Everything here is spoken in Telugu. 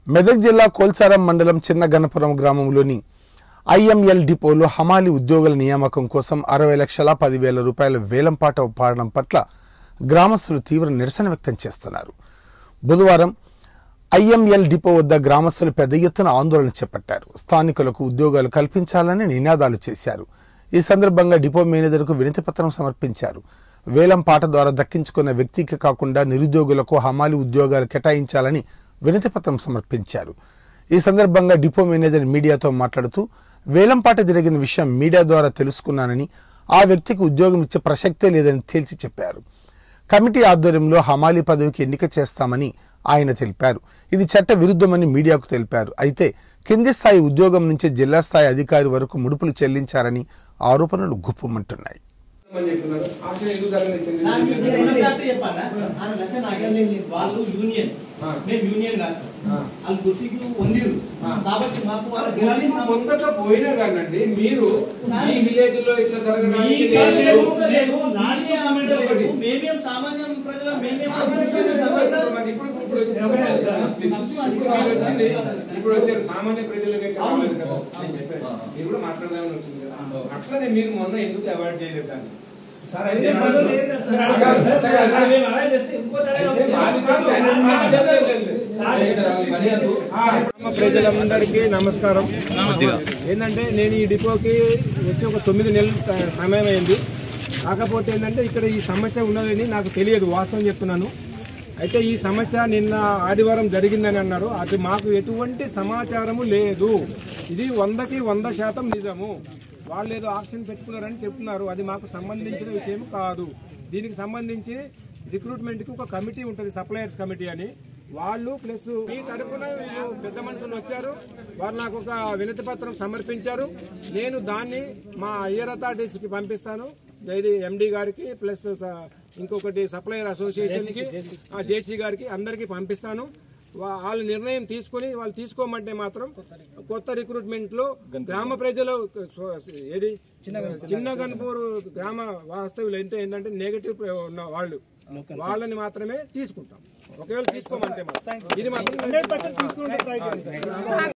మెదక్ జిల్లా కోల్చారం మండలం చిన్న గణపురం గ్రామంలోని ఐఎంఎల్ డిపోలో హమాలి ఉద్యోగుల నియామకం కోసం 60,10,000 రూపాయల వేలంపాట పాడడం పట్ల గ్రామస్తులు తీవ్ర నిరసన వ్యక్తం చేస్తున్నారు. బుధవారం ఐఎంఎల్ డిపో వద్ద గ్రామస్తులు పెద్ద ఎత్తున ఆందోళన చేపట్టారు. స్థానికులకు ఉద్యోగాలు కల్పించాలని నినాదాలు చేశారు. ఈ సందర్భంగా డిపో మేనేజర్కు వినతిపత్రం సమర్పించారు. వేలంపాట ద్వారా దక్కించుకున్న వ్యక్తికి కాకుండా నిరుద్యోగులకు హమాలి ఉద్యోగాలు కేటాయించాలని వినతిపత్రం సమర్పించారు. ఈ సందర్భంగా డిపో మేనేజర్ మీడియాతో మాట్లాడుతూ వేలంపాట జరిగిన విషయం మీడియా ద్వారా తెలుసుకున్నానని, ఆ వ్యక్తికి ఉద్యోగం ఇచ్చే ప్రసక్తే లేదని తేల్చి చెప్పారు. కమిటీ ఆధ్వర్యంలో హమాలి పదవికి ఎన్నిక చేస్తామని ఆయన తెలిపారు. ఇది చట్ట విరుద్ధమని మీడియాకు తెలిపారు. అయితే కింది స్థాయి ఉద్యోగం నుంచి జిల్లా స్థాయి అధికారి వరకు ముడుపులు చెల్లించారని ఆరోపణలు గుప్పుమంటున్నాయి. పోయినా కానండి మీరు ఈ విలేజ్ లో ఇట్లా జరగడానికి ఇప్పుడు వచ్చారు సామాన్య ప్రజలకే కావాలి కదా నేను చెప్పాను. మీరు కూడా మాట్లాడదామని వచ్చింది కదా, అట్లనే మీరు మొన్న ఎందుకు అవాయిడ్ చేయలేదు దాన్ని? ప్రజలందరికీ నమస్కారం. ఏంటంటే నేను ఈ డిపోకి వచ్చి ఒక 9 నెలలు సమయం అయింది. కాకపోతే ఏంటంటే ఇక్కడ ఈ సమస్య ఉన్నదని నాకు తెలియదు, వాస్తవం చెప్తున్నాను. అయితే ఈ సమస్య నిన్న ఆదివారం జరిగిందని అన్నారు. అది మాకు ఎటువంటి సమాచారము లేదు. ఇది 100కి 100% నిజము. వాళ్ళు ఏదో ఆక్షన్ పెట్టుకున్నారని చెప్తున్నారు. అది మాకు సంబంధించిన విషయం కాదు. దీనికి సంబంధించి రిక్రూట్మెంట్కి ఒక కమిటీ ఉంటుంది, సప్లయర్స్ కమిటీ అని. వాళ్ళు ప్లస్ ఈ తరఫున పెద్ద మనుషులు వచ్చారు. వారు నాకు ఒక వినతి పత్రం సమర్పించారు. నేను దాన్ని మా హయ్యర్ అథారిటీస్కి పంపిస్తాను. ఇది ఎండి గారికి ప్లస్ ఇంకొకటి సప్లయర్ అసోసియేషన్కి, జేసీ గారికి, అందరికీ పంపిస్తాను. వాళ్ళ నిర్ణయం తీసుకుని వాళ్ళు తీసుకోమంటే మాత్రం కొత్త రిక్రూట్మెంట్ లో గ్రామ ప్రజలు ఏది చిన్న గన్పూర్ గ్రామ వాస్తవులు ఏంటంటే నెగటివ్ ఉన్న వాళ్ళని మాత్రమే తీసుకుంటాం. ఒకవేళ తీసుకోమంటే మాత్రం ఇది మాత్రం 100% తీసుకుంటే